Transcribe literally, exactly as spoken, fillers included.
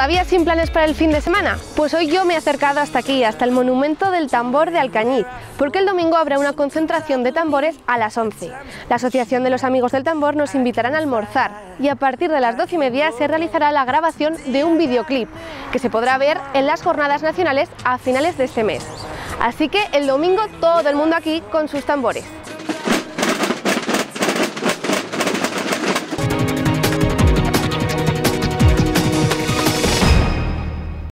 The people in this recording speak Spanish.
¿Todavía sin planes para el fin de semana? Pues hoy yo me he acercado hasta aquí, hasta el Monumento del Tambor de Alcañiz, porque el domingo habrá una concentración de tambores a las once. La Asociación de los Amigos del Tambor nos invitarán a almorzar y a partir de las doce y media se realizará la grabación de un videoclip que se podrá ver en las jornadas nacionales a finales de este mes. Así que el domingo todo el mundo aquí con sus tambores.